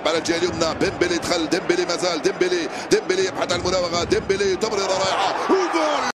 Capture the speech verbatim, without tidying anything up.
يلعب على الجهه اليمنى، ديمبلي دخل، ديمبلي مازال، ديمبلي ديمبلي يبحث عن المراوغه، ديمبلي تمريره رائعه وجول.